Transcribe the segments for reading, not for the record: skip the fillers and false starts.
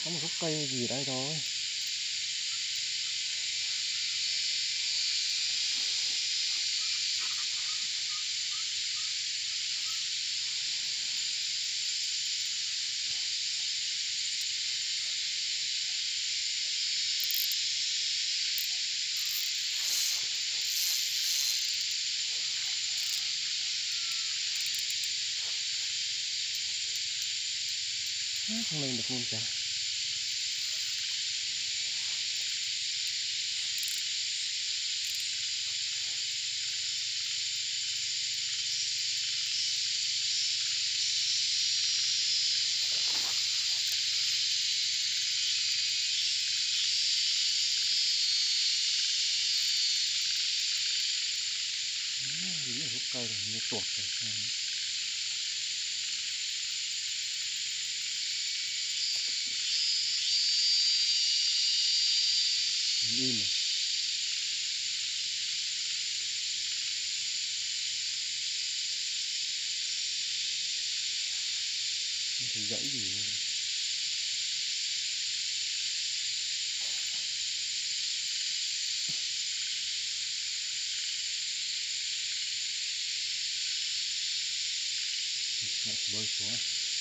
có một gốc cây gì đây rồi. Không lên được luôn kìa. Những gốc cây này như tuột rồi sao. Im này. Thì gãy gì này. Lại bơi xuống.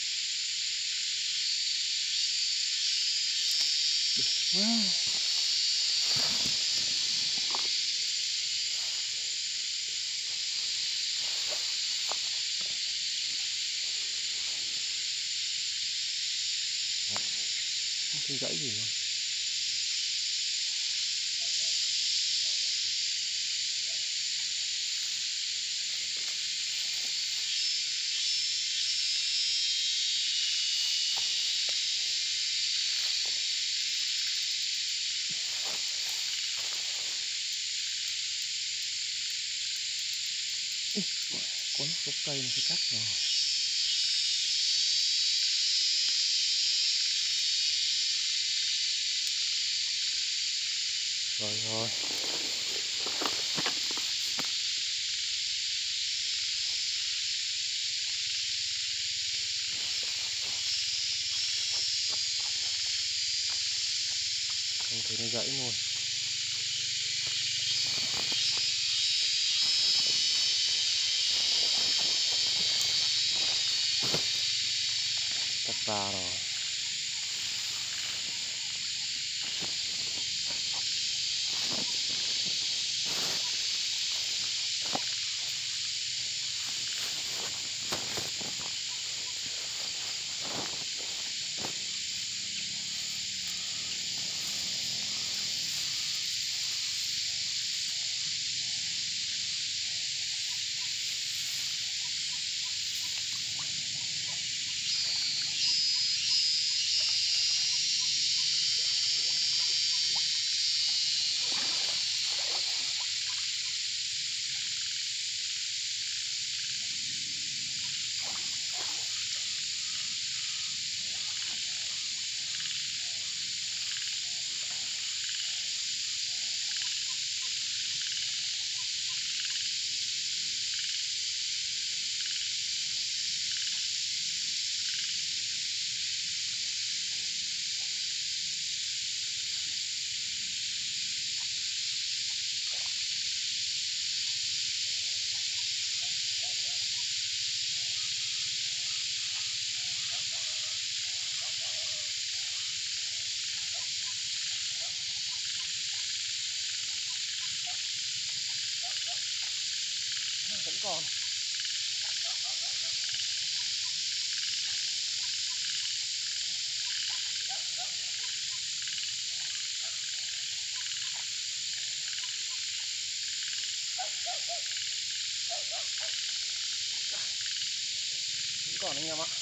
Wow. Không thấy gãy gì luôn. Có gốc cây này phải cắt rồi. Rồi. Không thấy nó gãy luôn. Cắt ra rồi. Vẫn còn. Vẫn còn anh em ạ.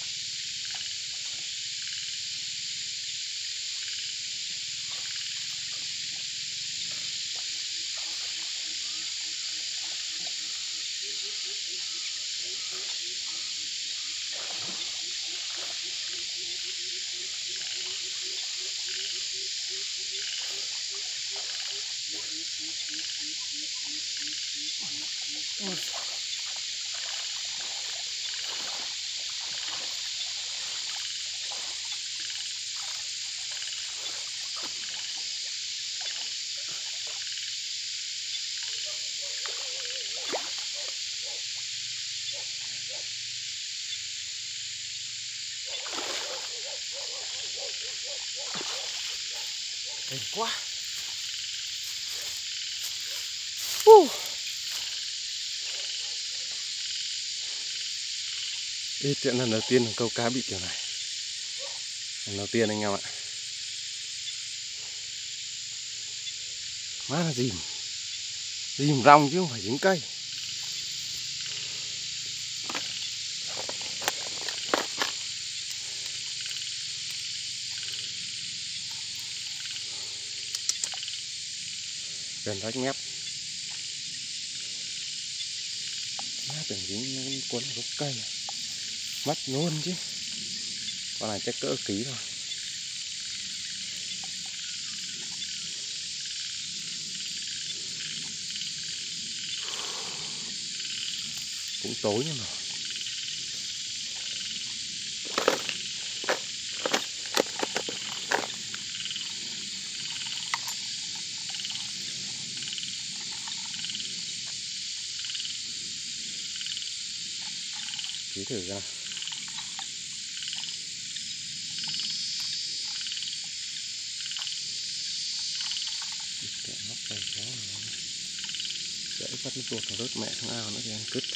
Mệt quá. Ý chuyện lần đầu tiên câu cá bị kiểu này. Lần đầu tiên anh em ạ. Má là dìm. Dìm rong chứ không phải dính cây. Gần rách mép. Má tưởng dính cuốn vào gốc cây. Mất luôn chứ. Con này chắc cỡ ký rồi. Cũng tối nhưng mà ký thử ra. Móc tay chó dễ bắt nó tuột nó rớt mẹ xuống ao nữa thì ăn cứt.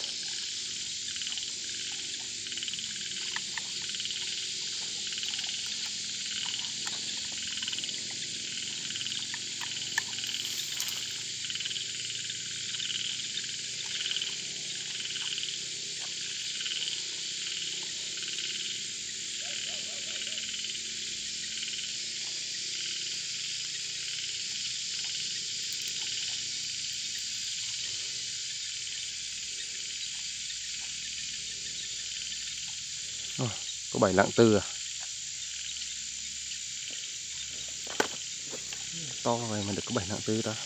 Có 7 lạng tư à? To vậy mà được có 7 lạng tư ta.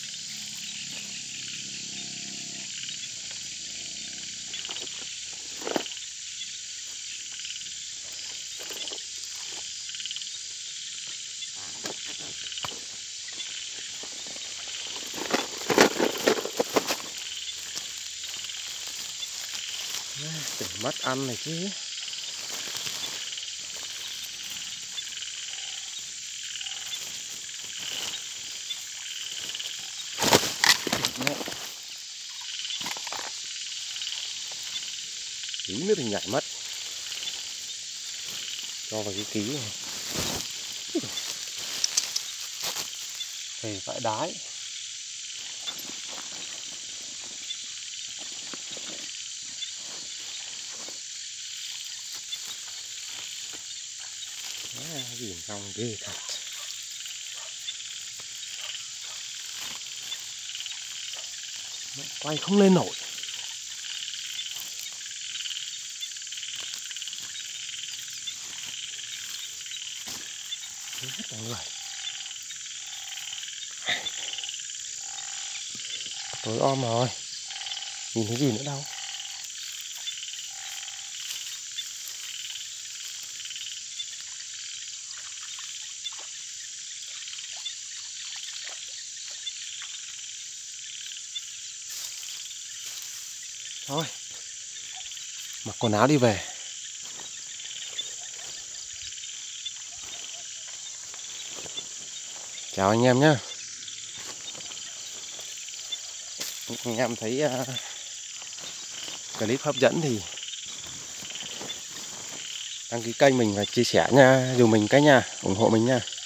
Để mắt ăn này chứ. Tí nữa thì nhảy mất. Cho vào cái ký này. Thì phải đái. Dìm xong ghê thật. Quay không lên nổi. Hết cả người. Tối om rồi. Nhìn thấy gì nữa đâu. Thôi, mặc quần áo đi về. Chào anh em nhé. Anh em thấy clip hấp dẫn thì đăng ký kênh mình và chia sẻ nha, dù mình cái nha, ủng hộ mình nha.